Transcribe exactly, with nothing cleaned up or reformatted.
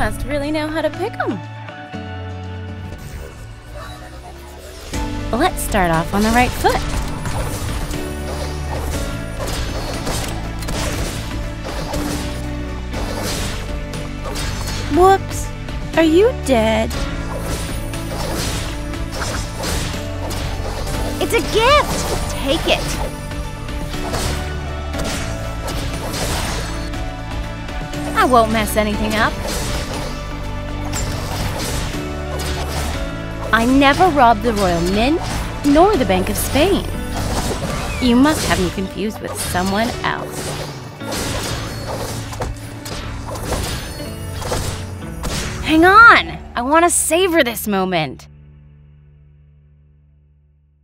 must really know how to pick 'em. Let's start off on the right foot. Whoops! Are you dead? It's a gift! Take it! I won't mess anything up. I never robbed the Royal Mint, nor the Bank of Spain. You must have me confused with someone else. Hang on! I want to savor this moment.